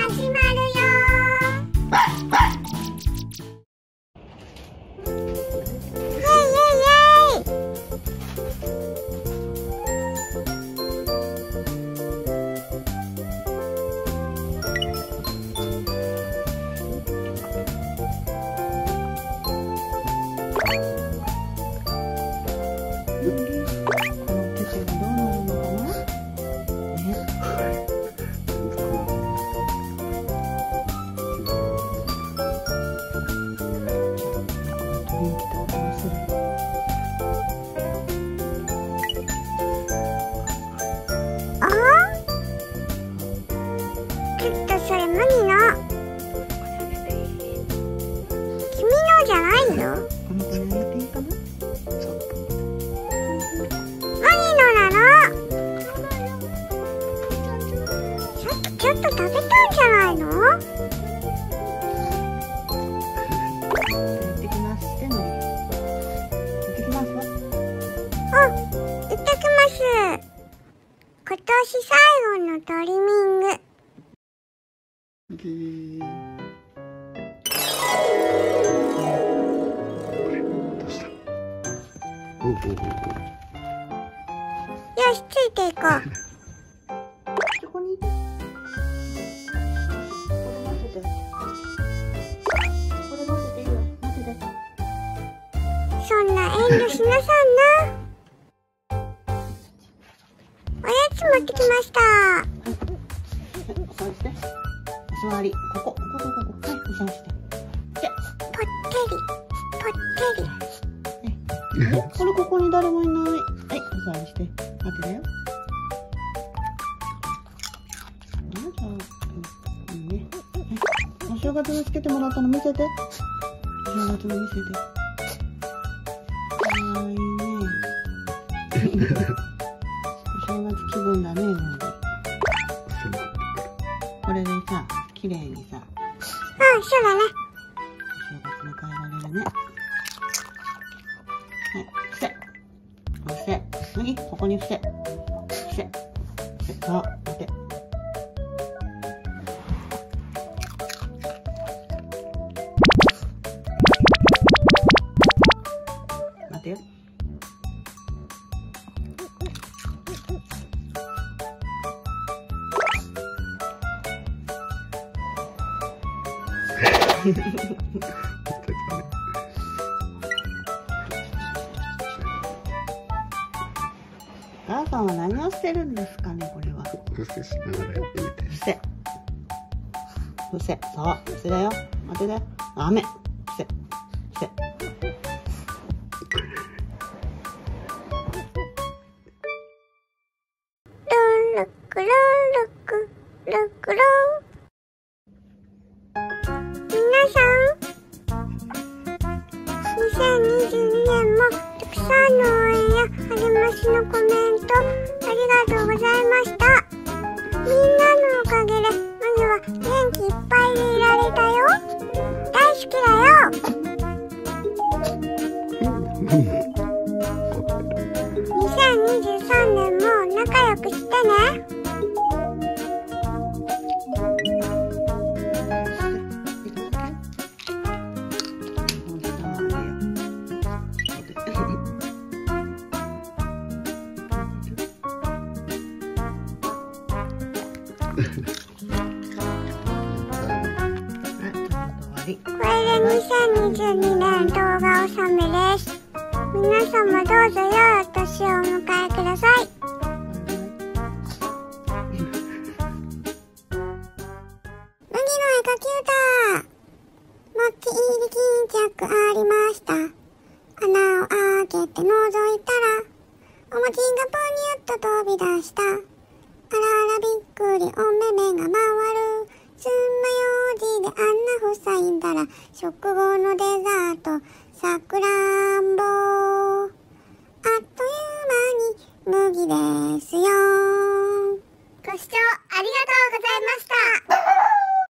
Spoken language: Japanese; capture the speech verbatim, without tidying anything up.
始まるよ。イエイイエイイエイ。ちょっとそれ麦の君のじゃないの？麦のなの？ちょっとちょっと食べたんじゃないの？ 行ってきますってのに。行ってきますわ。 うん、行ってきます。今年最後のトリミング。 でーどうした？おうおうおうおう。 よし、ついていこう。 そこにいて。これ待ってて。これ待ってていいよ。待ってて。 そんな遠慮しなさんな。おやつ持ってきました。 お掃除して。お座り。ここ、ここ、ここ、ここ。はい、お掃除して。で、 ぽってり、ぽってり。 これここに誰もいない。はい、お掃除して。待ってだよ。どうぞ。いいね。はい。お正月につけてもらったの見せて。お正月の見せて。かわいいね。お正月気分だね、ので。これでさ、綺麗にさ。 うん、そうだね。 お正月迎えられるね。はい、伏せ。伏せ。次、ここに伏せ。伏せ。伏せ。そう、待て。待てよ。お母さんは何をしてるんですかね、これは。 伏せしながらやってみて。 伏せ。伏せ。そう、伏せだよ。待てだよ。雨。伏せ。伏せ。 ルンルクルンルクルクルン。皆さん、にせんにじゅうにねんもたくさんの応援や励ましのコメントありがとうございました。みんなのおかげで麦は元気いっぱいでいられたよ。大好きだよ。にせんにじゅうさんねんも仲良くしてね。これでにせんにじゅうにねん動画納めです。皆様どうぞ良いお年をお迎えください。麦の絵描き歌。持ち入り巾着ありました。穴を開けて覗いたらお餅がぽにゅっと飛び出した。あらあらびっくりお目目が回る。つまようじであんな塞いだら食後のデザートさくらんぼ。あっという間に麦ですよ。ご視聴ありがとうございました。